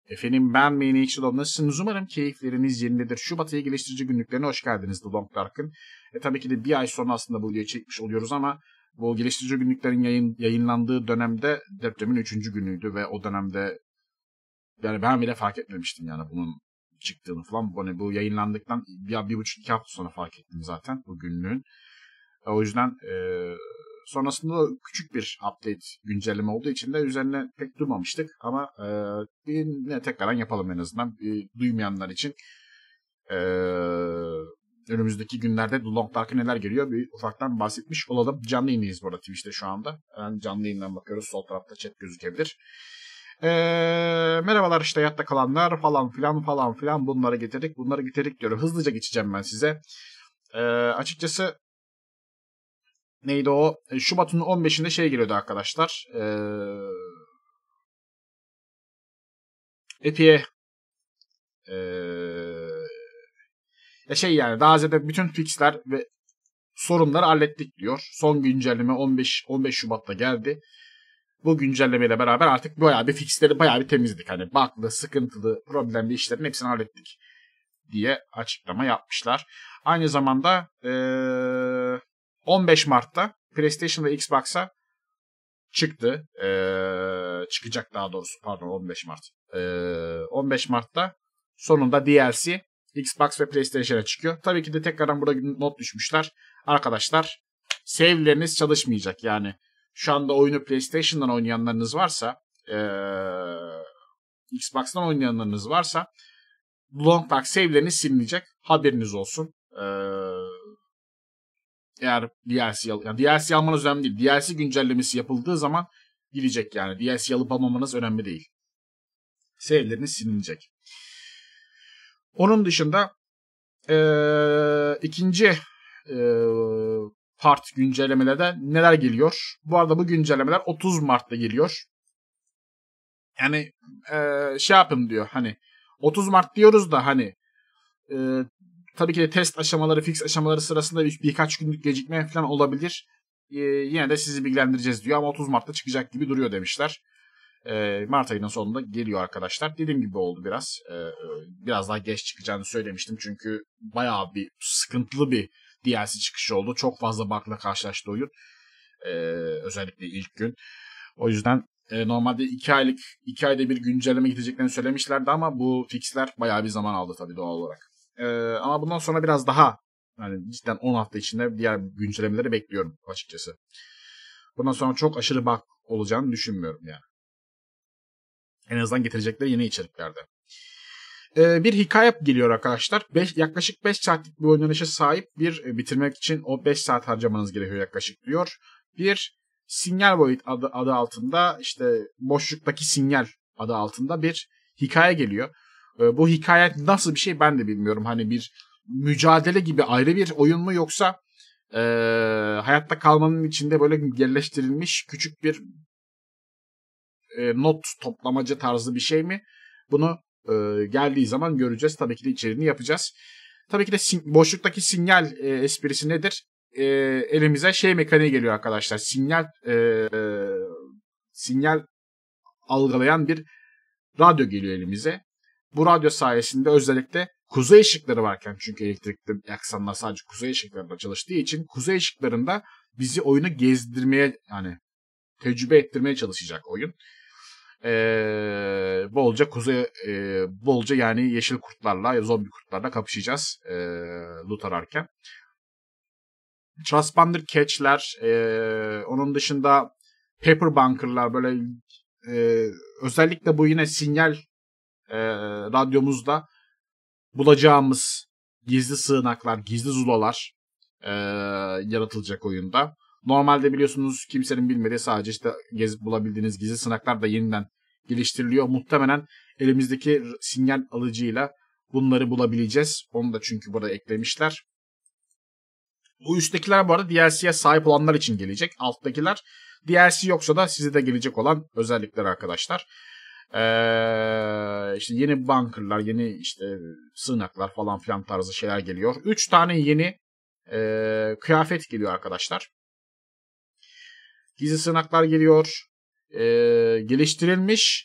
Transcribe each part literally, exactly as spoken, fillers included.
Efendim ben Mainx'de nasılsınız? Umarım keyifleriniz yerindedir. Şubat ayı geliştirici günlüklerine hoş geldiniz The Long Dark'ın. E, tabii ki de bir ay sonra aslında bu videoyu çekmiş oluyoruz ama bu geliştirici günlüklerin yayın, yayınlandığı dönemde depremin üçüncü günüydü ve o dönemde yani ben bile fark etmemiştim yani bunun çıktığını falan. Bu, bu yayınlandıktan bir, bir buçuk iki hafta sonra fark ettim zaten bu günlüğün. E, o yüzden e, sonrasında küçük bir update güncelleme olduğu için de üzerine pek durmamıştık ama e, yine tekrardan yapalım en azından e, duymayanlar için. E, önümüzdeki günlerde The Long Dark'a neler geliyor bir ufaktan bahsetmiş olalım. Canlı yayındayız bu arada Twitch'te şu anda. Yani canlı yayından bakıyoruz, sol tarafta chat gözükebilir. E, merhabalar işte hayatta kalanlar falan filan falan filan bunları getirdik bunları getirdik diyorum. Hızlıca geçeceğim ben size. E, açıkçası neydi o? Şubat'ın on beşinde şey geliyordu arkadaşlar. Ee, Epi'ye ee, ya şey yani daha ziyade bütün fixler ve sorunları hallettik diyor. Son güncelleme on beş on beş Şubat'ta geldi. Bu güncellemeyle beraber artık bayağı bir fixleri bayağı bir temizledik. Hani bug'lı, sıkıntılı, problemli işlerin hepsini hallettik diye açıklama yapmışlar. Aynı zamanda ee, on beş Mart'ta PlayStation ve Xbox'a çıktı. Ee, çıkacak daha doğrusu. Pardon on beş Mart. Ee, on beş Mart'ta sonunda D L C Xbox ve PlayStation'a çıkıyor. Tabii ki de tekrardan burada not düşmüşler. Arkadaşlar save'leriniz çalışmayacak. Yani şu anda oyunu PlayStation'dan oynayanlarınız varsa ee, Xbox'tan oynayanlarınız varsa Long Dark save'leriniz silinecek. Haberiniz olsun. Eee Eğer D L C, yani D L C almanız önemli değil. D L C güncellemesi yapıldığı zaman gidecek yani. D L C alıp almamanız önemli değil. Save'leriniz silinecek. Onun dışında ee, ikinci ee, part güncellemelerde neler geliyor? Bu arada bu güncellemeler otuz Mart'ta geliyor. Yani ee, şey yapın diyor hani otuz Mart diyoruz da hani ee, tabii ki de test aşamaları, fix aşamaları sırasında bir, birkaç günlük gecikme falan olabilir. Ee, yine de sizi bilgilendireceğiz diyor ama otuz Mart'ta çıkacak gibi duruyor demişler. Ee, Mart ayının sonunda geliyor arkadaşlar. Dediğim gibi oldu biraz. Ee, biraz daha geç çıkacağını söylemiştim. Çünkü bayağı bir sıkıntılı bir D L C çıkışı oldu. Çok fazla bug'la karşılaştı oyun. Ee, özellikle ilk gün. O yüzden e, normalde iki aylık iki ayda bir güncelleme gideceklerini söylemişlerdi ama bu fixler bayağı bir zaman aldı tabii doğal olarak. Ee, ama bundan sonra biraz daha yani cidden on hafta içinde diğer güncellemeleri bekliyorum açıkçası. Bundan sonra çok aşırı bug olacağını düşünmüyorum yani. En azından getirecekleri yeni içeriklerde. Ee, bir hikaye geliyor arkadaşlar. Beş, yaklaşık beş saatlik bir oynanışa sahip bir e, bitirmek için o beş saat harcamanız gerekiyor yaklaşık diyor. Bir Sinyal Void adı, adı altında işte boşluktaki sinyal adı altında bir hikaye geliyor. Bu hikaye nasıl bir şey ben de bilmiyorum. Hani bir mücadele gibi ayrı bir oyun mu yoksa e, hayatta kalmanın içinde böyle yerleştirilmiş küçük bir e, not toplamacı tarzı bir şey mi? Bunu e, geldiği zaman göreceğiz. Tabii ki de içeriğini yapacağız. Tabii ki de sin- boşluktaki sinyal e, esprisi nedir? E, elimize şey mekaniği geliyor arkadaşlar. Sinyal e, e, sinyal algılayan bir radyo geliyor elimize. Bu radyo sayesinde özellikle kuzey ışıkları varken çünkü elektrikli aksamlar sadece kuzey ışıklarında çalıştığı için kuzey ışıklarında bizi oyunu gezdirmeye yani tecrübe ettirmeye çalışacak oyun. Ee, bolca kuzey e, bolca yani yeşil kurtlarla zombi kurtlarla kapışacağız e, loot ararken. Transponder catch'ler e, onun dışında paper bunker'lar böyle e, özellikle bu yine sinyal E, radyomuzda bulacağımız gizli sığınaklar, gizli zulalar e, yaratılacak oyunda. Normalde biliyorsunuz kimsenin bilmediği sadece işte gezip bulabildiğiniz gizli sığınaklar da yeniden geliştiriliyor. Muhtemelen elimizdeki sinyal alıcıyla bunları bulabileceğiz. Onu da çünkü burada eklemişler. Bu üsttekiler bu arada D L C'ye sahip olanlar için gelecek. Alttakiler D L C yoksa da size de gelecek olan özellikler arkadaşlar. Ee, işte yeni bunkerlar, yeni işte sığınaklar falan filan tarzı şeyler geliyor. Üç tane yeni e, kıyafet geliyor arkadaşlar. Gizli sığınaklar geliyor. E, geliştirilmiş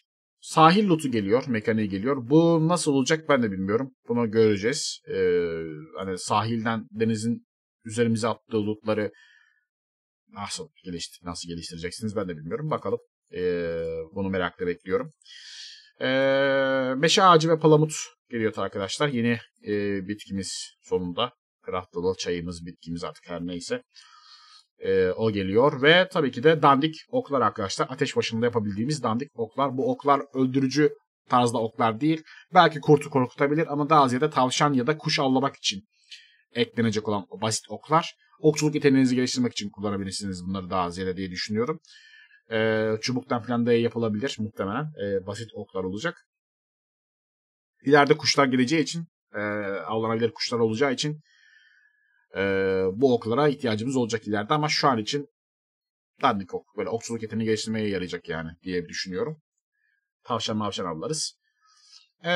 sahil lootu geliyor, mekaniği geliyor. Bu nasıl olacak ben de bilmiyorum. Bunu göreceğiz. Ee, hani sahilden denizin üzerimize attığı lootları nasıl geliştir nasıl geliştireceksiniz ben de bilmiyorum. Bakalım. Ee, bunu merakla bekliyorum. Ee, meşe ağacı ve palamut geliyor arkadaşlar. Yeni e, bitkimiz sonunda. Craftalı çayımız, bitkimiz artık her neyse. Ee, o geliyor ve tabii ki de dandik oklar arkadaşlar. Ateş başında yapabildiğimiz dandik oklar. Bu oklar öldürücü tarzda oklar değil. Belki kurtu korkutabilir ama daha ziyade tavşan ya da kuş avlamak için eklenecek olan o basit oklar. Okçuluk yeteneğinizi geliştirmek için kullanabilirsiniz bunları daha ziyade diye düşünüyorum. Ee, çubuktan falan da yapılabilir muhtemelen. Ee, basit oklar olacak. İleride kuşlar geleceği için, e, avlanabilir kuşlar olacağı için e, bu oklara ihtiyacımız olacak ileride ama şu an için dandik ok. Böyle okçuluk yeteneği geliştirmeye yarayacak yani diye düşünüyorum. Tavşan mavşan avlarız. Ee,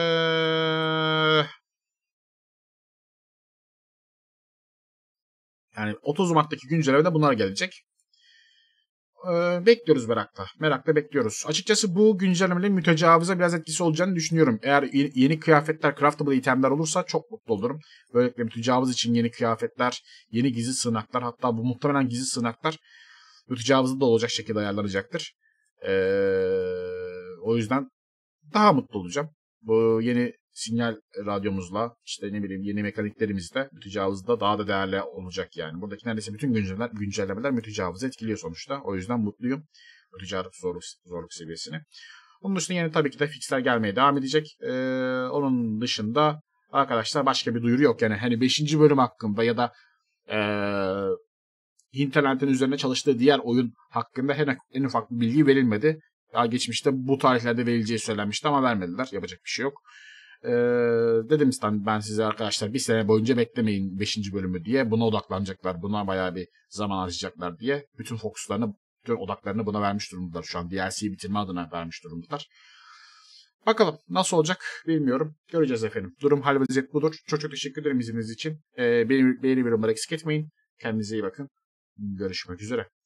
yani otuz Mart'taki güncellemede bunlar gelecek. Ee, bekliyoruz merakla. Merakla bekliyoruz. Açıkçası bu güncellemelerin mütecavıza biraz etkisi olacağını düşünüyorum. Eğer yeni kıyafetler, craftable itemler olursa çok mutlu olurum. Böylelikle mütecavız için yeni kıyafetler, yeni gizli sığınaklar, hatta bu muhtemelen gizli sığınaklar mütecavızda da olacak şekilde ayarlanacaktır. Ee, o yüzden daha mutlu olacağım. Bu yeni sinyal radyomuzla, işte ne bileyim yeni mekaniklerimizle mütecavızda daha da değerli olacak yani. Buradaki neredeyse bütün güncellemeler, güncellemeler mütecavızı etkiliyor sonuçta. O yüzden mutluyum mütecavız zorluk, zorluk seviyesini. Onun dışında yine tabii ki de fixler gelmeye devam edecek. Ee, onun dışında arkadaşlar başka bir duyuru yok. Yani hani beşinci bölüm hakkında ya da ee, internetin üzerine çalıştığı diğer oyun hakkında en, en ufak bir bilgi verilmedi. Daha geçmişte bu tarihlerde verileceği söylenmişti ama vermediler. Yapacak bir şey yok. Ee, dedim işte ben size arkadaşlar bir sene boyunca beklemeyin beşinci bölümü diye. Buna odaklanacaklar. Buna bayağı bir zaman harcayacaklar diye. Bütün fokuslarını, bütün odaklarını buna vermiş durumdalar. Şu an D L C'yi bitirme adına vermiş durumdalar. Bakalım nasıl olacak bilmiyorum. Göreceğiz efendim. Durum hal ve vaziyet budur. Çok çok teşekkür ederim izninizin için. Ee, beğeni, beğeni ve yorumları eksik etmeyin. Kendinize iyi bakın. Görüşmek üzere.